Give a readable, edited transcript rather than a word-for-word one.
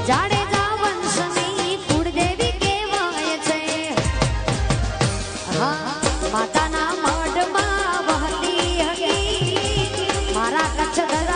જાડેજા વંશની કુળદેવી કહેવાય છે. હા માતાના મઢમાં વહતી હતી મારા કચ્છ ધરા